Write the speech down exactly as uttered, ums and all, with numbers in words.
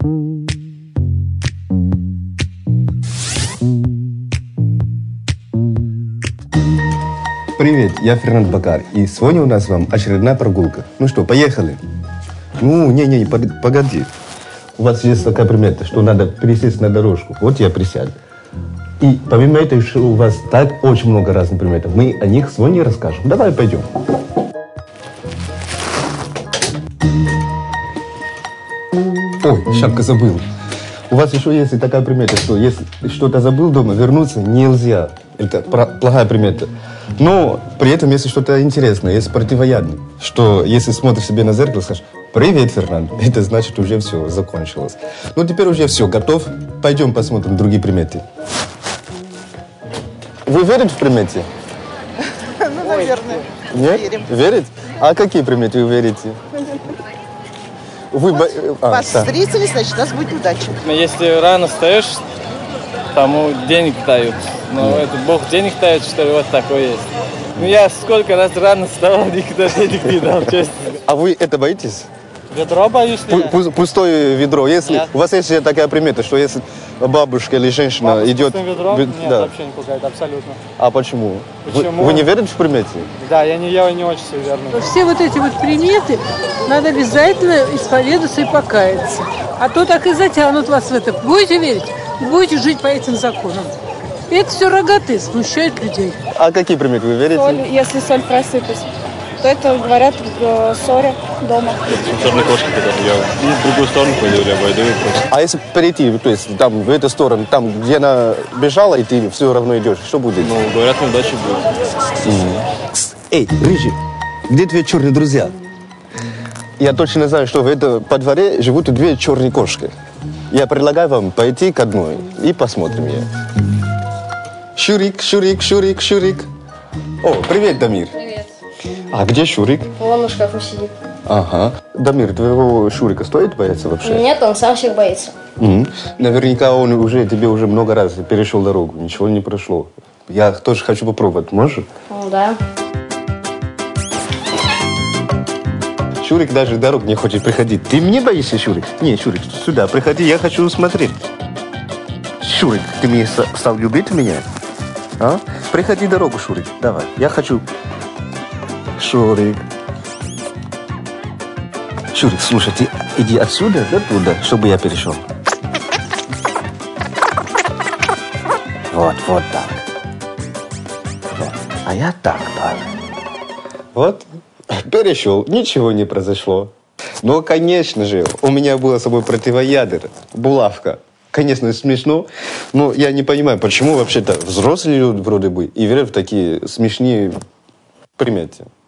Привет, я Фернанд Бакар, и сегодня у нас вам очередная прогулка. Ну что, поехали? Ну, не-не, погоди. У вас есть такая примета, что надо пересесть на дорожку. Вот я присяду. И помимо этого, еще у вас так очень много разных приметов. Мы о них сегодня расскажем. Давай пойдем. Ой, шапка забыл. У вас еще есть и такая примета, что если что-то забыл дома, вернуться нельзя. Это плохая примета. Но при этом, если что-то интересное, есть противоядное, что если смотришь себе на зеркало, скажешь: «Привет, Фернанд», это значит, уже все закончилось. Ну, теперь уже все, готов? Пойдем посмотрим другие приметы. Вы верите в приметы? Ну, наверное. Нет? Верим. Верите? А какие приметы вы верите? Вы Вот, а, вас да. встретили, значит, у нас будет удача. Если рано встаешь, тому денег дают. Но mm. это Бог денег дает, что ли, вот такое есть. Ну, я сколько раз рано вставал, никогда денег не дал, честно. А вы это боитесь? Ведро боюсь ли я? Пу- Пустое ведро. Если Нет. у вас есть такая примета, что если бабушка или женщина Бабушка идет... с пустым ведром? Вед- Нет, да. вообще не пугает, абсолютно. А почему? Почему? Вы, вы не верите в приметы? Да, я не, я не очень суеверный. Все вот эти вот приметы надо обязательно исповедаться и покаяться. А то так и затянут вас в это. Будете верить? Будете жить по этим законам. И это все рогатые, смущает людей. А какие приметы вы верите? Соль, если соль просыпать, то это, говорят, в ссоре дома. Черные кошки, когда я в другую сторону пойду или обойду и просто. А если перейти, то есть там в эту сторону, там, где она бежала, и ты все равно идешь, что будет? Ну, говорят, неудачи будет. Эй, Рыжий, где твои черные друзья? Я точно знаю, что в этом по дворе живут две черные кошки. Я предлагаю вам пойти к одной и посмотрим ее. Шурик, Шурик, Шурик, Шурик. О, привет, Дамир. Привет. А где Шурик? Вон на шкафу сидит. Ага. Дамир, твоего Шурика стоит бояться вообще? Нет, он сам всех боится. Угу. Наверняка он уже тебе уже много раз перешел дорогу, ничего не прошло. Я тоже хочу попробовать, можешь? Ну да. Шурик даже дорог не хочет приходить. Ты мне боишься, Шурик? Не, Шурик, сюда приходи, я хочу смотреть. Шурик, ты мне стал любить меня? А? Приходи дорогу, Шурик, давай, я хочу. Шурик. Шурик, слушай, ты иди отсюда до туда, чтобы я перешел. Вот, вот так. Вот. А я так, да. Вот. Перешел, ничего не произошло. Но, конечно же, у меня было с собой противоядер, булавка. Конечно, смешно, но я не понимаю, почему вообще-то взрослые люди вроде бы и верят в такие смешные приметы.